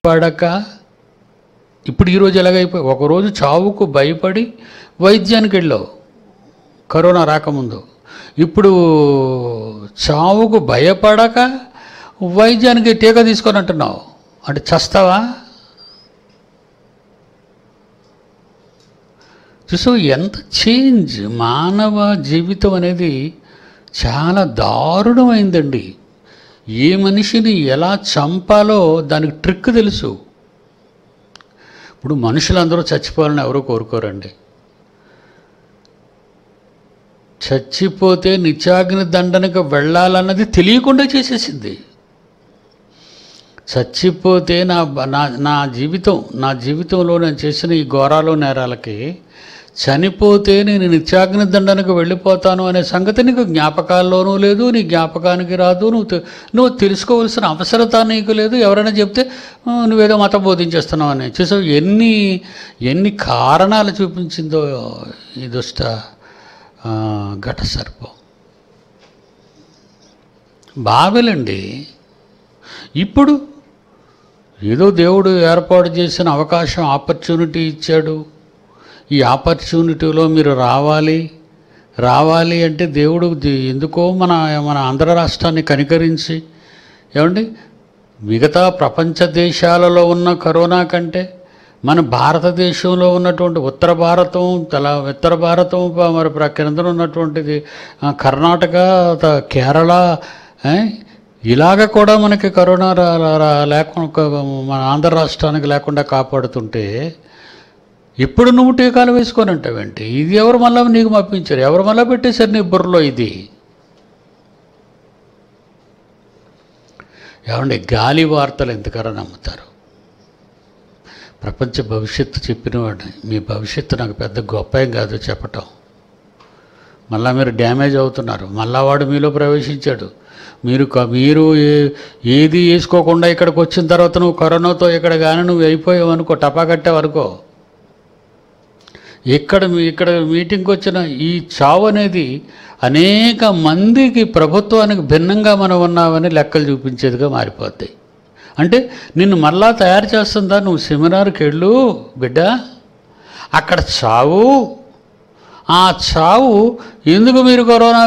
భయపడక, ఇప్పుడు ఈరోజు ఎలాగైపోయి, ఒకరోజు చావుకు భయపడి వైద్యానికి వెళ్ళావు కరోనా రాకముందు, ఇప్పుడు చావుకు భయపడక వైద్యానికి టీకా తీసుకొని అంటున్నావు, అంటే చస్తావా? చూసావు ఎంత చేంజ్. మానవ జీవితం అనేది చాలా దారుణమైందండి. ఏ మనిషిని ఎలా చంపాలో దానికి ట్రిక్ తెలుసు. ఇప్పుడు మనుషులందరూ చచ్చిపోవాలని ఎవరూ కోరుకోరండి. చచ్చిపోతే నిత్యాగ్ని దండనకు వెళ్ళాలన్నది తెలియకుండా చేసేసింది. చచ్చిపోతే నా జీవితంలో నేను చేసిన ఈ ఘోరాలు నేరాలకి చనిపోతే నేను నిత్యాగ్ని దండనకు వెళ్ళిపోతాను అనే సంగతి నీకు జ్ఞాపకాల్లోనూ లేదు, నీ జ్ఞాపకానికి రాదు, నువ్వు తెలుసుకోవాల్సిన అవసరత నీకు లేదు. ఎవరైనా చెప్తే నువ్వేదో మతం బోధించేస్తున్నావు అని. చూసావు ఎన్ని కారణాలు చూపించిందో ఈ దుష్ట ఘట సర్పం. బాబెలండి. ఇప్పుడు ఏదో దేవుడు ఏర్పాటు చేసిన అవకాశం, ఆపర్చునిటీ ఇచ్చాడు. ఈ ఆపర్చునిటీలో మీరు రావాలి అంటే దేవుడు ఎందుకో మన ఆంధ్ర రాష్ట్రాన్ని కనికరించి, ఏమండి, మిగతా ప్రపంచ దేశాలలో ఉన్న కరోనా కంటే మన భారతదేశంలో ఉన్నటువంటి ఉత్తర భారతం మరి క్రింద ఉన్నటువంటిది కర్ణాటక, కేరళ, ఇలాగ కూడా మనకి కరోనా లేకుండా మన ఆంధ్ర రాష్ట్రానికి లేకుండా కాపాడుతుంటే ఇప్పుడు నువ్వు టీకాలు వేసుకొని అంటావేంటి? ఇది ఎవరు మళ్ళీ నీకు మప్పించారు? ఎవరు మళ్ళీ పెట్టేశారు నీ బుర్రలో ఇది? ఏమండి, గాలి వార్తలు ఎంతకరా నమ్ముతారు? ప్రపంచ భవిష్యత్తు చెప్పినవాడిని. మీ భవిష్యత్తు నాకు పెద్ద గొప్ప ఏం కాదు చెప్పటం. మళ్ళీ మీరు డ్యామేజ్ అవుతున్నారు. మళ్ళా వాడు మీలో ప్రవేశించాడు. మీరు ఏది వేసుకోకుండా ఇక్కడికి వచ్చిన తర్వాత నువ్వు కరోనాతో ఇక్కడ కానీ నువ్వు అయిపోయావు అనుకో, టపా కట్టావనుకో, ఇక్కడ మీటింగ్కి వచ్చిన ఈ చావు అనేది అనేక మందికి ప్రభుత్వానికి భిన్నంగా మనం ఉన్నామని లెక్కలు చూపించేదిగా మారిపోతాయి. అంటే నిన్ను మళ్ళా తయారు చేస్తుందా? నువ్వు సెమినార్కి వెళ్ళు బిడ్డ, అక్కడ చావు. ఆ చావు ఎందుకు మీరు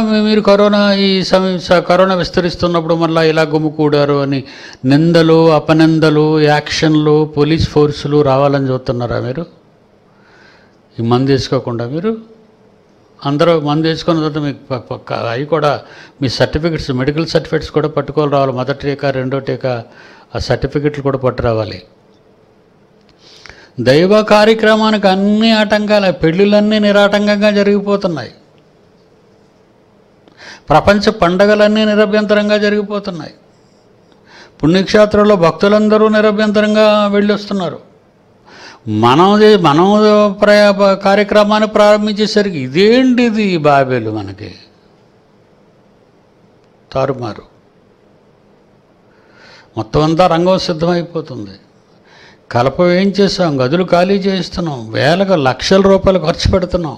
కరోనా విస్తరిస్తున్నప్పుడు మళ్ళీ ఇలా గుమ్ముకూడారు అని నిందలు, అపనిందలు, యాక్షన్లు, పోలీస్ ఫోర్సులు రావాలని చూస్తున్నారా మీరు? ఈ మందు వేసుకోకుండా మీరు అందరూ మందు వేసుకున్న తర్వాత మీకు అవి కూడా మీ సర్టిఫికెట్స్, మెడికల్ సర్టిఫికెట్స్ కూడా పట్టుకోవాలి రావాలి. మొదటి టీకా, రెండో టీకా, ఆ సర్టిఫికెట్లు కూడా పట్టురావాలి. దైవ కార్యక్రమానికి అన్ని ఆటంకాలు, పెళ్ళిళ్ళన్నీ నిరాటంకంగా జరిగిపోతున్నాయి. ప్రపంచ పండగలన్నీ నిరభ్యంతరంగా జరిగిపోతున్నాయి. పుణ్యక్షేత్రంలో భక్తులందరూ నిరభ్యంతరంగా వెళ్ళొస్తున్నారు. మనం కార్యక్రమాన్ని ప్రారంభించేసరికి ఇదేంటిది బాబేలు మనకి తారుమారు. మొత్తం అంతా రంగం సిద్ధమైపోతుంది. కలప ఏం చేస్తాం, గదులు ఖాళీ చేస్తున్నాం, లక్షల రూపాయలు ఖర్చు పెడుతున్నాం.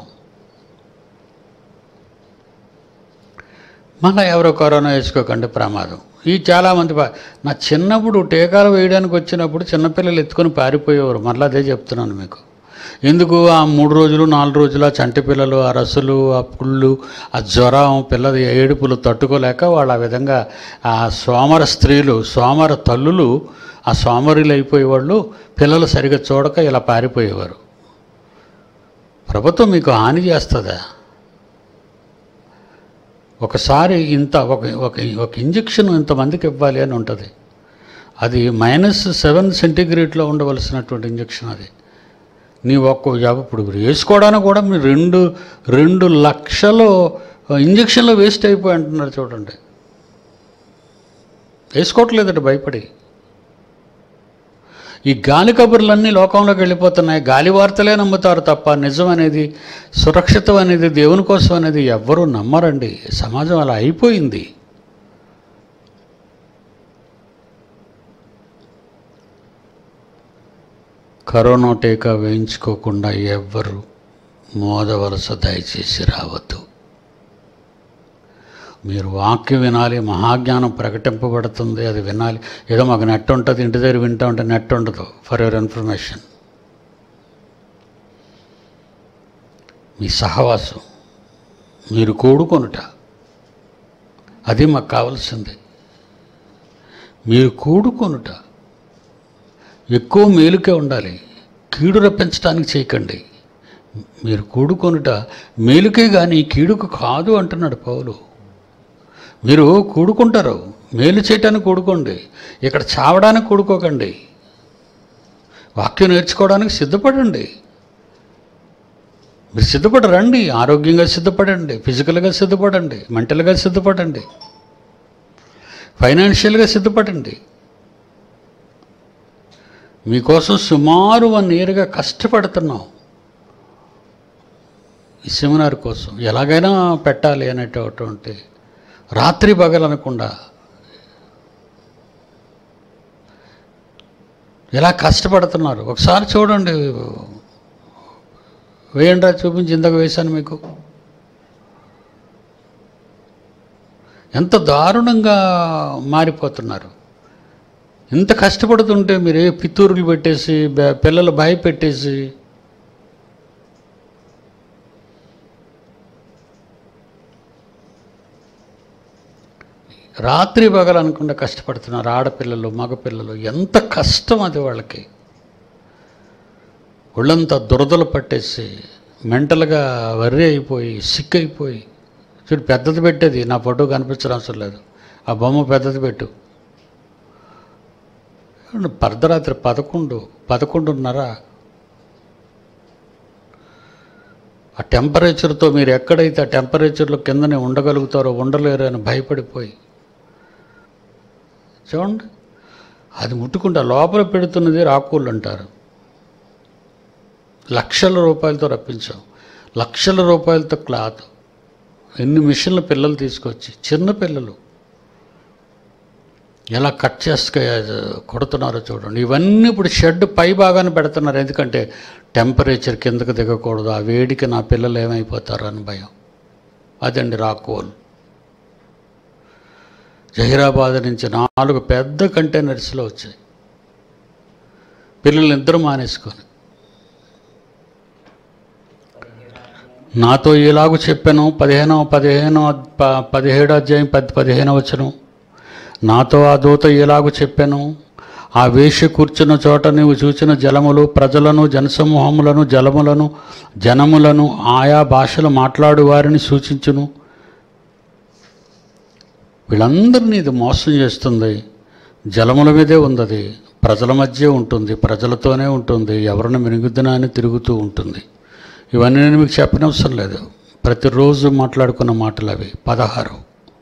మళ్ళీ ఎవరో కరోనా వేసుకోకండి ప్రమాదం. ఈ చాలామంది నా చిన్నప్పుడు టీకాలు వేయడానికి వచ్చినప్పుడు చిన్నపిల్లలు ఎత్తుకొని పారిపోయేవారు. మళ్ళీ అదే చెప్తున్నాను మీకు. ఎందుకు ఆ 3 రోజులు 4 రోజులు ఆ చంటి పిల్లలు, ఆ రసులు, ఆ పుళ్ళు, ఆ జ్వరం, పిల్లల ఏడుపులు తట్టుకోలేక వాళ్ళు ఆ విధంగా ఆ సోమర స్త్రీలు, సోమర తల్లులు, ఆ సోమరులు అయిపోయేవాళ్ళు పిల్లలు సరిగ్గా చూడక ఇలా పారిపోయేవారు. ప్రభుత్వం మీకు హాని చేస్తుందా? ఒకసారి ఒక ఇంజెక్షన్ ఇంతమందికి ఇవ్వాలి అని ఉంటుంది. అది -7 సెంటీగ్రేడ్లో ఉండవలసినటువంటి ఇంజెక్షన్. అది నీ ఇప్పుడు వేసుకోవడానికి కూడా మీరు 2 లక్షలు ఇంజెక్షన్లో వేస్ట్ అయిపోయి అంటున్నారు. చూడండి, వేసుకోవట్లేదండి భయపడి. ఈ గాలి కబుర్లన్నీ లోకంలోకి వెళ్ళిపోతున్నాయి. గాలి వార్తలే నమ్ముతారు తప్ప నిజం అనేది, సురక్షితం అనేది, దేవుని కోసం అనేది ఎవ్వరూ నమ్మరండి. సమాజం అలా అయిపోయింది. కరోనా టీకా వేయించుకోకుండా ఎవ్వరు మోదవలస దయచేసి రావద్దు. మీరు వాక్యం వినాలి, మహాజ్ఞానం ప్రకటింపబడుతుంది, అది వినాలి. ఏదో మాకు నెట్ ఉంటుంది, ఇంటి దగ్గర వింటూ ఉంటే నెట్ ఉండదు. ఫర్ యువర్ ఇన్ఫర్మేషన్, మీ సహవాసం, మీరు కూడుకొనుట, అది మాకు కావాల్సింది. మీరు కూడుకొనుట ఎక్కువ మేలుకే ఉండాలి, కీడు రప్పించడానికి చేయకండి. మీరు కూడుకొనుట మేలుకే కానీ కీడుకు కాదు అంటున్నాడు పౌలు. మీరు కూడుకుంటారు, మేలు చేయటానికి కూడుకోండి, ఇక్కడ చావడానికి కూడుకోకండి. వాక్యం నేర్చుకోవడానికి సిద్ధపడండి. మీరు సిద్ధపడరండి, ఆరోగ్యంగా సిద్ధపడండి, ఫిజికల్గా సిద్ధపడండి, మెంటల్గా సిద్ధపడండి, ఫైనాన్షియల్గా సిద్ధపడండి. మీకోసం సుమారు 1 yearగా కష్టపడుతున్నాం ఈ సెమినార్ కోసం. ఎలాగైనా పెట్టాలి అనేటటువంటి రాత్రి పగలనకుండా ఎలా కష్టపడుతున్నారు ఒకసారి చూడండి. వేయండి, చూపించి ఇందాక వేశాను మీకు. ఎంత దారుణంగా మారిపోతున్నారు. ఇంత కష్టపడుతుంటే మీరే పిత్తూరులు పెట్టేసి, పిల్లలు భయపెట్టేసి, రాత్రి పగలనకుండా కష్టపడుతున్నారు. ఆడపిల్లలు, మగపిల్లలు, ఎంత కష్టం అది వాళ్ళకి. ఒళ్ళంతా దురదలు పట్టేసి, మెంటల్గా వర్రీ అయిపోయి, సిక్ అయిపోయి. చూడు, పెద్దది పెట్టేది, నా ఫోటో కనిపించడం అవసరం లేదు, ఆ బొమ్మ పెద్దది పెట్టు. అర్ధరాత్రి 11:30 ఆ టెంపరేచర్తో మీరు ఎక్కడైతే ఆ టెంపరేచర్లో కిందనే ఉండగలుగుతారో ఉండలేరు అని భయపడిపోయి చూడండి. అది ముట్టుకుంటే లోపల పెడుతున్నది రాకూళ్ళు అంటారు. లక్షల రూపాయలతో రప్పించాం, లక్షల రూపాయలతో క్లాత్, ఎన్ని మిషన్లు పిల్లలు తీసుకొచ్చి, చిన్న పిల్లలు ఎలా కట్ చేసి కొడుతున్నారో చూడండి. ఇవన్నీ ఇప్పుడు షెడ్ పై భాగాన్ని పెడుతున్నారు, ఎందుకంటే టెంపరేచర్ కిందకు దిగకూడదు, ఆ వేడికి నా పిల్లలు ఏమైపోతారు అని భయం. అదండి రాకోల్. జహీరాబాద్ నుంచి 4 పెద్ద కంటైనర్స్లో వచ్చాయి. పిల్లలు ఇద్దరు మానేసుకొని నాతో ఇలాగూ చెప్పాను. 17 అధ్యాయం 15 వచనం. నాతో ఆ దూత ఇలాగూ చెప్పాను, ఆ వేశ్య కూర్చున్న చోట నీవు చూచిన జలములు ప్రజలను, జనసమూహములను, జనములను, ఆయా భాషలు మాట్లాడు వారిని సూచించును. వీళ్ళందరినీ ఇది మోసం చేస్తుంది. జలముల మీదే ఉంది, ప్రజల మధ్య ఉంటుంది, ప్రజలతోనే ఉంటుంది, ఎవరిని మిరుగుద్దునా అని తిరుగుతూ ఉంటుంది. ఇవన్నీ నేను మీకు చెప్పనవసరం లేదు, ప్రతిరోజు మాట్లాడుకున్న మాటలు అవి. 16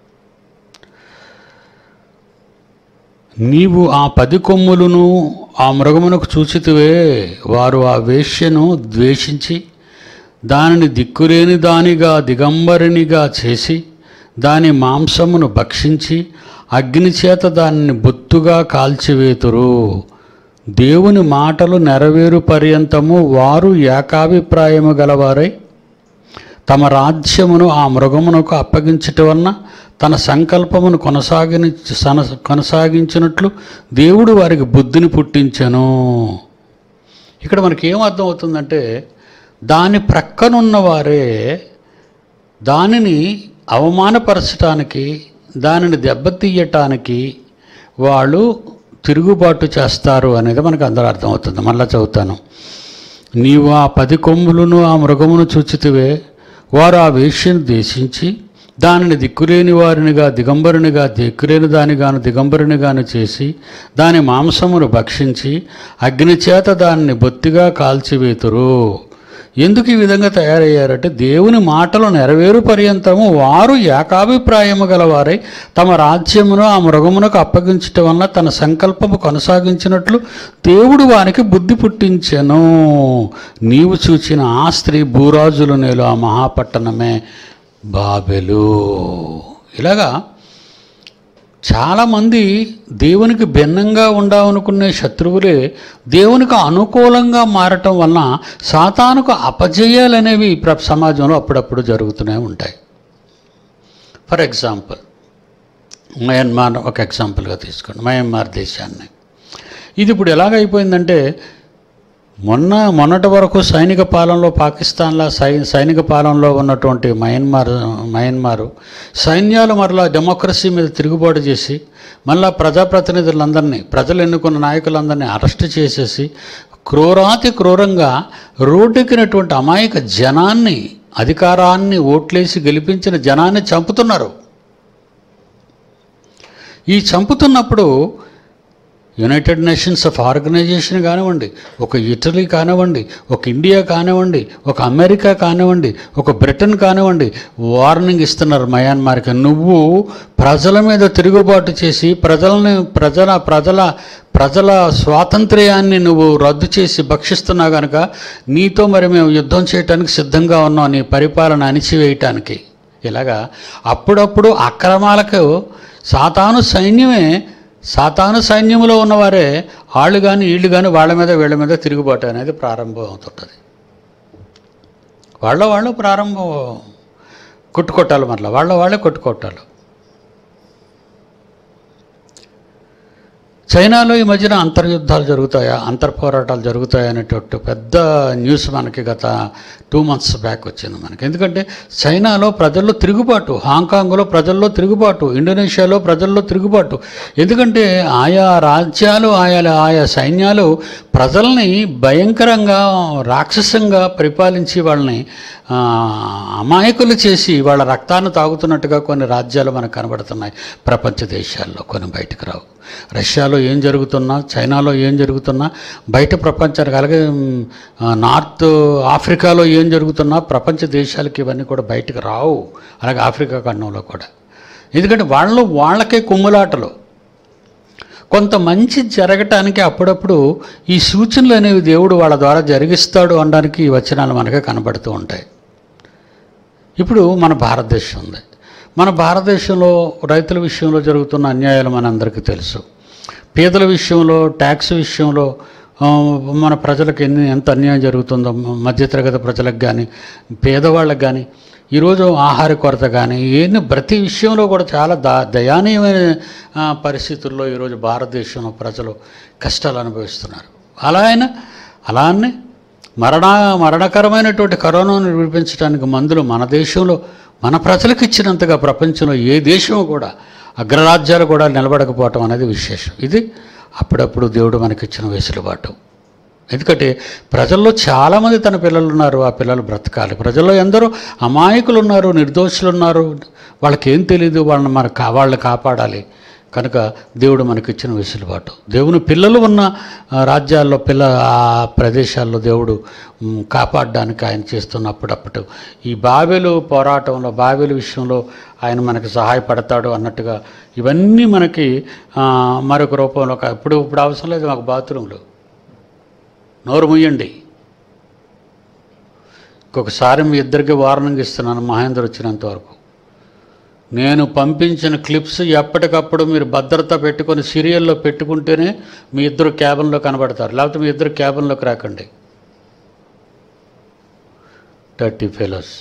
నీవు ఆ 10 కొమ్ములను ఆ మృగమునకు చూచితివే, వారు ఆ వేశ్యను ద్వేషించి దానిని దిక్కులేని దానిగా దిగంబరినిగా చేసి దాని మాంసమును భక్షించి అగ్ని చేత దానిని బొత్తుగా కాల్చివేతురు. దేవుని మాటలు నెరవేరు పర్యంతము వారు ఏకాభిప్రాయము గలవారై తమ రాజ్యమును ఆ మృగమునకు అప్పగించటం వలన తన సంకల్పమును కొనసాగించినట్లు దేవుడు వారికి బుద్ధిని పుట్టించెను. ఇక్కడ మనకి ఏం అర్థం అవుతుందంటే, దాని ప్రక్కనున్న వారే దానిని అవమానపరచటానికి, దానిని దెబ్బతీయటానికి వాళ్ళు తిరుగుబాటు చేస్తారు అనేది మనకు అందరూ అర్థమవుతుంది. మళ్ళా చదువుతాను. నీవు ఆ 10 కొమ్ములను ఆ మృగమును చూచితివే, వారు ఆ వేశ్యను దేశించి దానిని దిక్కులేని వారినిగా దిగంబరునిగా, దిక్కులేని దానిగాను దిగంబరునిగాను చేసి దాని మాంసమును భక్షించి అగ్నిచేత దానిని బొత్తిగా కాల్చివేతురు. ఎందుకు ఈ విధంగా తయారయ్యారంటే, దేవుని మాటలు నెరవేరు పర్యంతము వారు ఏకాభిప్రాయము గలవారై తమ రాజ్యమును ఆ మృగమునకు అప్పగించటం వలన తన సంకల్పము కొనసాగించినట్లు దేవుడు వారికి బుద్ధి పుట్టించెను. నీవు చూచిన ఆ స్త్రీ భూరాజులు నేలు ఆ మహాపట్టణమే బాబెలు. ఇలాగా చాలామంది దేవునికి భిన్నంగా ఉండాలనుకునే శత్రువులే దేవునికి అనుకూలంగా మారటం వలన సాతానుకు అపజయాలనేవి సమాజంలో అప్పుడప్పుడు జరుగుతూనే ఉంటాయి. ఫర్ ఎగ్జాంపుల్ మయన్మార్ ఒక ఎగ్జాంపుల్గా తీసుకోండి, మయన్మార్ దేశాన్ని. ఇది ఇప్పుడు ఎలాగైపోయిందంటే మొన్నటి వరకు సైనిక పాలనలో పాకిస్తాన్లో సైనిక పాలనలో ఉన్నటువంటి మయన్మారు సైన్యాలు మరలా డెమోక్రసీ మీద తిరుగుబాటు చేసి మళ్ళా ప్రజాప్రతినిధులందరినీ, ప్రజలు ఎన్నుకున్న నాయకులందరినీ అరెస్ట్ చేసేసి క్రూరాతి క్రూరంగా రోడ్డెక్కినటువంటి అమాయక జనాన్ని, అధికారాన్ని ఓట్లేసి గెలిపించిన జనాన్ని చంపుతున్నారు. ఈ చంపుతున్నప్పుడు యునైటెడ్ నేషన్స్ ఆఫ్ ఆర్గనైజేషన్ కానివ్వండి, ఒక ఇటలీ కానివ్వండి, ఒక ఇండియా కానివ్వండి, ఒక అమెరికా కానివ్వండి, ఒక బ్రిటన్ కానివ్వండి, వార్నింగ్ ఇస్తున్నారు మయన్మార్కి. నువ్వు ప్రజల మీద తిరుగుబాటు చేసి ప్రజల స్వాతంత్ర్యాన్ని నువ్వు రద్దు చేసి భక్షిస్తున్నావు కనుక నీతో మరి మేము యుద్ధం చేయడానికి సిద్ధంగా ఉన్నాం, నీ పరిపాలన అణిచివేయటానికి. ఇలాగా అప్పుడప్పుడు అక్రమాలకు సాతాను సైన్యంలో ఉన్నవారే వాళ్ళు కానీ వీళ్ళు కానీ వీళ్ళ మీద తిరుగుబాటు అనేది ప్రారంభం అవుతుంటుంది. వాళ్ళు ప్రారంభం కొట్టుకొట్టాలి, మరలా వాళ్ళే కొట్టుకొట్టాలి. చైనాలో ఈ మధ్యన అంతర్యుద్ధాలు జరుగుతాయా, అంతర్పోరాటాలు జరుగుతాయా అనేటట్టు పెద్ద న్యూస్ మనకి గత 2 months బ్యాక్ వచ్చింది మనకి. ఎందుకంటే చైనాలో ప్రజల్లో తిరుగుబాటు, హాంకాంగ్లో ప్రజల్లో తిరుగుబాటు, ఇండోనేషియాలో ప్రజల్లో తిరుగుబాటు. ఎందుకంటే ఆయా రాజ్యాలు, ఆయా సైన్యాలు ప్రజల్ని భయంకరంగా రాక్షసంగా పరిపాలించి వాళ్ళని అమాయకులు చేసి వాళ్ళ రక్తాన్ని తాగుతున్నట్టుగా కొన్ని రాజ్యాలు మనకు కనబడుతున్నాయి ప్రపంచ దేశాల్లో, కొన్ని బయటకు రావు. రష్యాలో ఏం జరుగుతున్నా, చైనాలో ఏం జరుగుతున్నా, బయట ప్రపంచానికి, అలాగే నార్త్ ఆఫ్రికాలో ఏం జరుగుతున్నా ప్రపంచ దేశాలకి ఇవన్నీ కూడా బయటకు రావు. అలాగే ఆఫ్రికా ఖండంలో కూడా. ఎందుకంటే వాళ్ళకే కుమ్ములాటలు. కొంత మంచి జరగటానికి అప్పుడప్పుడు ఈ సూచనలు అనేవి దేవుడు వాళ్ళ ద్వారా జరిగిస్తాడు అనడానికి ఈ వచనాలు మనకే కనబడుతూ ఉంటాయి. ఇప్పుడు మన భారతదేశం ఉంది. మన భారతదేశంలో రైతుల విషయంలో జరుగుతున్న అన్యాయాలు మనందరికీ తెలుసు. పేదల విషయంలో, ట్యాక్స్ విషయంలో మన ప్రజలకు ఎంత అన్యాయం జరుగుతుందో, మధ్యతరగతి ప్రజలకు కానీ పేదవాళ్ళకి కానీ, ఈరోజు ఆహార కొరత కానీ ప్రతి విషయంలో కూడా చాలా దయానీయమైన పరిస్థితుల్లో ఈరోజు భారతదేశంలో ప్రజలు కష్టాలు అనుభవిస్తున్నారు. అలానే మరణకరమైనటువంటి కరోనాను విడిపించడానికి మందులు మన దేశంలో మన ప్రజలకు ఇచ్చినంతగా ప్రపంచంలో ఏ దేశం కూడా, అగ్రరాజ్యాలు కూడా నిలబడకపోవటం అనేది విశేషం. ఇది అప్పుడప్పుడు దేవుడు మనకిచ్చిన వెసులుబాటు. ఎందుకంటే ప్రజల్లో చాలామంది తన పిల్లలు ఉన్నారు, ఆ పిల్లలు బ్రతకాలి. ప్రజల్లో ఎందరో అమాయకులు ఉన్నారు, నిర్దోషులు ఉన్నారు, వాళ్ళకేం తెలియదు, వాళ్ళని కాపాడాలి. కనుక దేవుడు మనకిచ్చిన వెసులుబాటు. దేవుని పిల్లలు ఉన్న రాజ్యాల్లో, ఆ ప్రదేశాల్లో దేవుడు కాపాడడానికి ఆయన చేస్తున్నప్పుడప్పుడు ఈ బాబెలు పోరాటంలో, బాబెలు విషయంలో ఆయన మనకు సహాయపడతాడు అన్నట్టుగా ఇవన్నీ మనకి మరొక రూపంలో ఇప్పుడు అవసరం లేదు. మాకు బాత్రూంలో నోరు ముయ్యండి. ఇంకొకసారి మీ ఇద్దరికి వార్నింగ్ ఇస్తున్నాను, మహేందర్ వచ్చినంత వరకు. నేను పంపించిన క్లిప్స్ ఎప్పటికప్పుడు మీరు భద్రత పెట్టుకొని సీరియల్లో పెట్టుకుంటేనే మీ ఇద్దరు క్యాబిన్లో కనబడతారు, లేకపోతే మీ ఇద్దరు క్యాబిన్లోకి రాకండి. 30 ఫెలోస్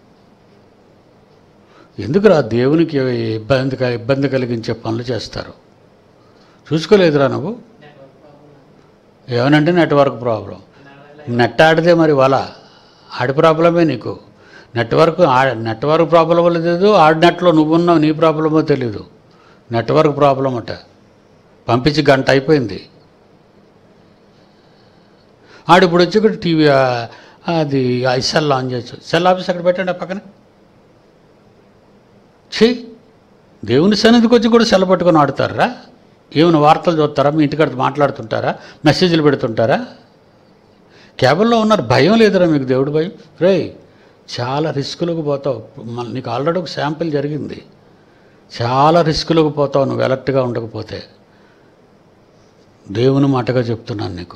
ఎందుకురా దేవునికి ఇబ్బంది కలిగించే పనులు చేస్తారు. చూసుకోలేదురా నువ్వు? ఏమనంటే నెట్వర్క్ ప్రాబ్లం. నెట్ ఆడితే మరి ఆడి ప్రాబ్లమే నీకు. నెట్వర్క్ ప్రాబ్లం లేదు, ఆడినట్లో నువ్వున్నావు, నీ ప్రాబ్లమో తెలీదు. నెట్వర్క్ ప్రాబ్లం అట. పంపించి గంట అయిపోయింది. ఇప్పుడు వచ్చి ఇక్కడ టీవీ అది సెల్ ఆన్ చేయొచ్చు. సెల్ ఆఫీస్ అక్కడ పెట్టండి పక్కన. దేవుని సన్నిధికి వచ్చి కూడా సెల్ పట్టుకొని ఆడుతారా? ఏమైనా వార్తలు చూస్తారా? మీ ఇంటికాడ మాట్లాడుతుంటారా? మెసేజ్లు పెడుతుంటారా? క్యాబిన్లో ఉన్నారు, భయం లేదురా మీకు? దేవుడు భయం రే, చాలా రిస్కులకు పోతావు. నీకు ఆల్రెడీ ఒక శాంపిల్ జరిగింది. చాలా రిస్కులకు పోతావు నువ్వు అలర్ట్గా ఉండకపోతే. దేవుని మాటగా చెప్తున్నాను నీకు.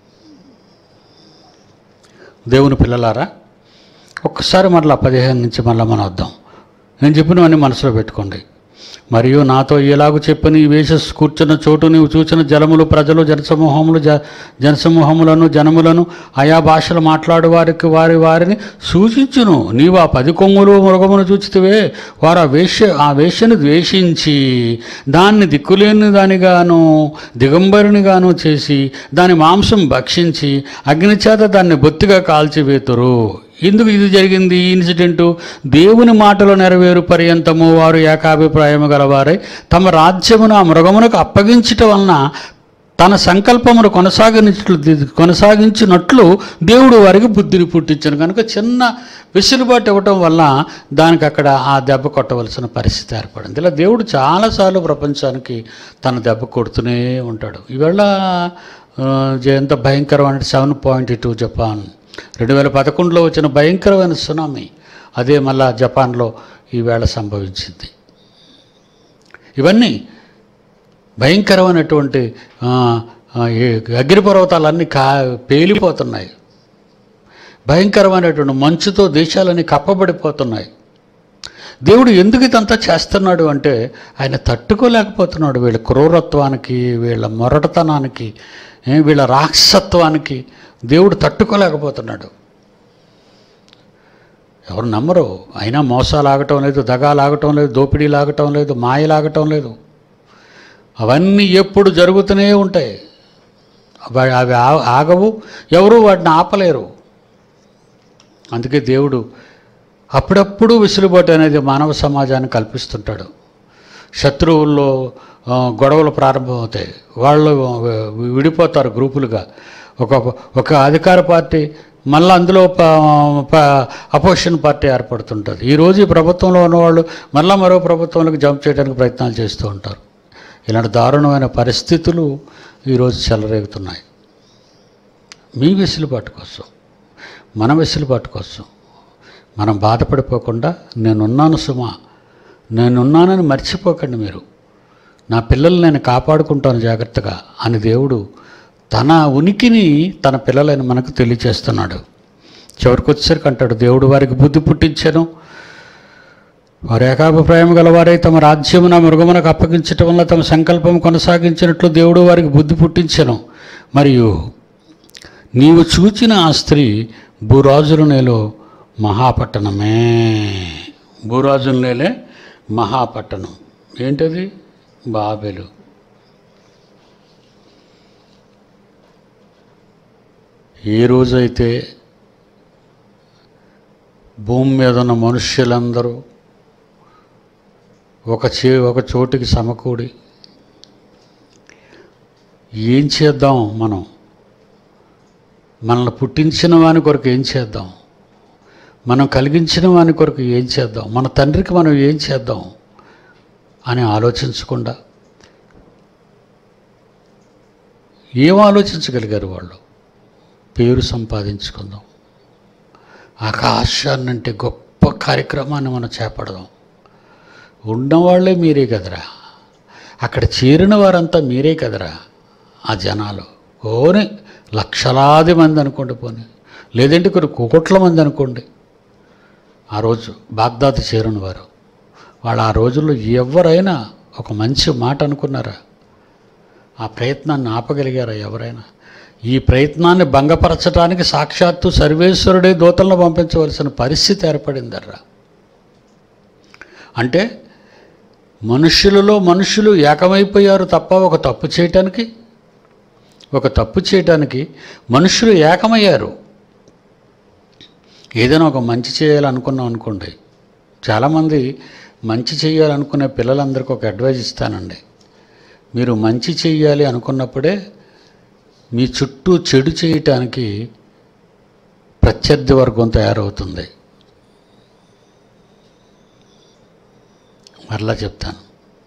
దేవుని పిల్లలారా, ఒక్కసారి మరలా 15 నుంచి మళ్ళీ మనం వద్దాం. నేను చెప్పినవన్నీ మనసులో పెట్టుకోండి. మరియు నాతో ఎలాగూ చెప్పని ఈ వేష కూర్చున్న చోటు నీవు చూచిన జలములు ప్రజలు జనసమూహములను జనములను ఆయా భాషలు మాట్లాడు వారికి వారిని సూచించును. నీవు ఆ 10 కొమ్ములు మృగమును చూచితివే, వారు ఆ వేశ్యను ద్వేషించి దాన్ని దిక్కులేని దానిగాను దిగంబరినిగాను చేసి దాని మాంసం భక్షించి అగ్నిచేత దాన్ని బొత్తిగా కాల్చివేతురు. ఎందుకు ఇది జరిగింది? ఈ ఇన్సిడెంటు దేవుని మాటలు నెరవేరు పర్యంతము వారు ఏకాభిప్రాయము గలవారై తమ రాజ్యమును ఆ మృగమునకు అప్పగించటం వలన తన సంకల్పమును కొనసాగించినట్లు దేవుడు వారికి బుద్ధిని పుట్టించాను. కనుక చిన్న వెసులుబాటు ఇవ్వటం వల్ల దానికి అక్కడ ఆ దెబ్బ కొట్టవలసిన పరిస్థితి ఏర్పడింది. ఇలా దేవుడు చాలాసార్లు ప్రపంచానికి తన దెబ్బ కొడుతూనే ఉంటాడు. ఈవేళ ఎంత భయంకరమైన 7.2 జపాన్ 2011లో వచ్చిన భయంకరమైన సునామీ అదే మళ్ళా జపాన్లో ఈవేళ సంభవించింది. ఇవన్నీ భయంకరమైనటువంటి అగ్నిపర్వతాలన్నీ పేలిపోతున్నాయి. భయంకరమైనటువంటి మంచుతో దేశాలన్నీ కప్పబడిపోతున్నాయి. దేవుడు ఎందుకు ఇదంతా చేస్తున్నాడు అంటే ఆయన తట్టుకోలేకపోతున్నాడు. వీళ్ళ క్రూరత్వానికి, వీళ్ళ మొరటతనానికి, వీళ్ళ రాక్షసత్వానికి దేవుడు తట్టుకోలేకపోతున్నాడు. ఎవరు నమ్మరు. అయినా మోసాలు ఆగటం లేదు, దగాలు ఆగటం లేదు, దోపిడీలు ఆగటం లేదు, మాయలు ఆగటం లేదు. అవన్నీ ఎప్పుడు జరుగుతూనే ఉంటాయి. అవి ఆగవు, ఎవరు వాటిని ఆపలేరు. అందుకే దేవుడు అప్పుడప్పుడు వెసులుబాటు అనేది మానవ సమాజాన్ని కల్పిస్తుంటాడు. శత్రువుల్లో గొడవలు ప్రారంభమవుతాయి, వాళ్ళు విడిపోతారు గ్రూపులుగా. ఒక అధికార పార్టీ మళ్ళీ అందులో అపోజిషన్ పార్టీ ఏర్పడుతుంటుంది. ఈరోజు ఈ ప్రభుత్వంలో ఉన్నవాళ్ళు మళ్ళీ మరో ప్రభుత్వంలోకి జంప్ చేయడానికి ప్రయత్నాలు చేస్తూ ఉంటారు. ఇలాంటి దారుణమైన పరిస్థితులు ఈరోజు చెలరేగుతున్నాయి. మీ వెసులుబాటు కోసం, మన వెసులుబాటు కోసం మనం బాధపడిపోకుండా నేనున్నాను సుమా, నేనున్నానని మర్చిపోకండి మీరు, నా పిల్లలు నేను కాపాడుకుంటాను జాగ్రత్తగా అని దేవుడు తన ఉనికిని తన పిల్లలైన మనకు తెలియచేస్తున్నాడు. చివరికి వచ్చేసరికి అంటాడు, దేవుడు వారికి బుద్ధి పుట్టించాను, వారు ఏకాభిప్రాయం గలవారై తమ రాజ్యమున మృగమునకు అప్పగించటం వల్ల తమ సంకల్పం కొనసాగించినట్లు దేవుడు వారికి బుద్ధి పుట్టించెను. మరియు నీవు చూచిన ఆ స్త్రీ భూరాజుల నేలో మహాపట్టణమే. భూరాజుల నేలే మహాపట్టణం. ఏంటది? బాబెలు. ఏ రోజైతే భూమి మీద ఉన్న మనుష్యులందరూ ఒక చోటికి సమకూడి ఏం చేద్దాం, మనల్ని పుట్టించిన వాని కొరకు ఏం చేద్దాం, మనం కలిగించిన వాని కొరకు ఏం చేద్దాం, మన తండ్రికి మనం ఏం చేద్దాం అని ఆలోచించకుండా ఏం ఆలోచించగలిగారు వాళ్ళు? పేరు సంపాదించుకుందాం, ఆకాశాన్నంటే గొప్ప కార్యక్రమాన్ని మనం చేపడదాం. ఉన్నవాళ్లే మీరే కదరా, అక్కడ చేరిన వారంతా మీరే కదరా. ఆ జనాలు ఓనే లక్షలాది మంది అనుకోండి, పోనీ లేదంటే కొన్ని కోట్ల మంది అనుకోండి. ఆ రోజు బాగ్దాద్ చేరిన వారు, వాళ్ళు ఆ రోజుల్లో ఎవరైనా ఒక మంచి మాట అనుకున్నారా? ఆ ప్రయత్నాన్ని ఆపగలిగారా ఎవరైనా? ఈ ప్రయత్నాన్ని భంగపరచడానికి సాక్షాత్తు సర్వేశ్వరుడే దూతలను పంపించవలసిన పరిస్థితి ఏర్పడిందర్రా. అంటే మనుష్యులలో మనుషులు ఏకమైపోయారు తప్ప ఒక తప్పు చేయటానికి మనుషులు ఏకమయ్యారు. ఏదైనా ఒక మంచి చేయాలనుకున్నాం అనుకోండి, చాలామంది మంచి చేయాలనుకునే పిల్లలందరికీ ఒక అడ్వైజ్ ఇస్తానండి. మీరు మంచి చేయాలి అనుకున్నప్పుడే మీ చుట్టూ చెడు చేయటానికి ప్రత్యర్థి వర్గం తయారవుతుంది. మరలా చెప్తాను,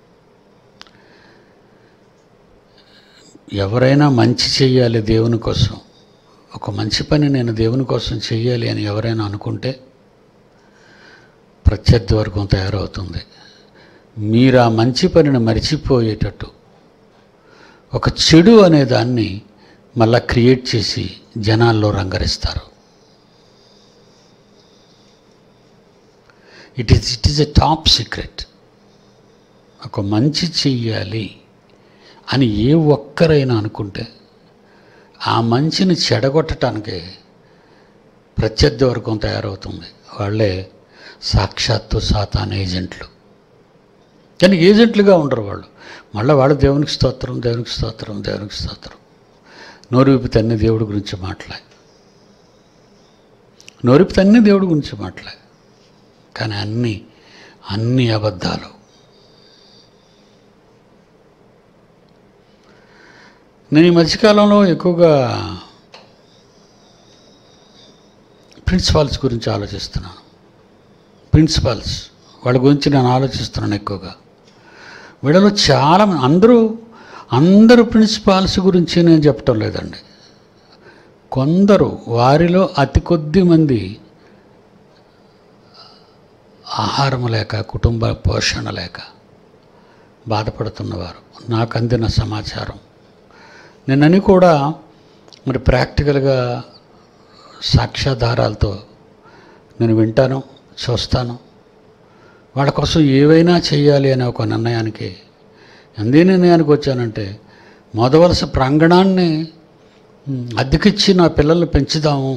ఎవరైనా మంచి చెయ్యాలి దేవుని కోసం, ఒక మంచి పని నేను దేవుని కోసం చెయ్యాలి అని ఎవరైనా అనుకుంటే ప్రత్యర్థి వర్గం తయారవుతుంది. మీరు ఆ మంచి పనిని మరిచిపోయేటట్టు ఒక చెడు అనే దాన్ని మళ్ళా క్రియేట్ చేసి జనాల్లో రంగరిస్తారు. It is a top secret. ఒక మంచి చెయ్యాలి అని ఏ ఒక్కరైనా అనుకుంటే ఆ మంచిని చెడగొట్టడానికి ప్రత్యర్థి వర్గం తయారవుతుంది. వాళ్ళే సాక్షాత్తు సాతాను ఏజెంట్లు. కానీ ఏజెంట్లుగా ఉండరు వాళ్ళు. మళ్ళీ వాళ్ళు దేవునికి స్తోత్రం, దేవునికి స్తోత్రం, దేవునికి స్తోత్రం. నోరు విప్పితే అన్ని దేవుడి గురించి మాట్లాడే, నోరు విప్పితే అన్ని దేవుడి గురించి మాట్లాడే, కానీ అన్ని అబద్ధాలు. నేను ఈ మధ్యకాలంలో ఎక్కువగా ప్రిన్సిపాల్స్ గురించి ఆలోచిస్తున్నాను. ప్రిన్సిపాల్స్ వాళ్ళ గురించి నేను ఆలోచిస్తున్నాను ఎక్కువగా. వీళ్ళలో చాలా అందరూ ప్రిన్సిపాల్స్ గురించి నేను చెప్పటం లేదండి. కొందరు, వారిలో అతి కొద్ది మంది ఆహారం లేక, కుటుంబ పోషణ లేక బాధపడుతున్నవారు నాకు అందిన సమాచారం. నేనని కూడా మరి ప్రాక్టికల్గా సాక్ష్యాధారాలతో నేను వింటాను, చూస్తాను. వాళ్ళ కోసం ఏవైనా చేయాలి అనే ఒక నిర్ణయానికి వచ్చానంటే, మొదవలస ప్రాంగణాన్ని అద్దెకిచ్చి నా పిల్లల్ని పెంచుదాము,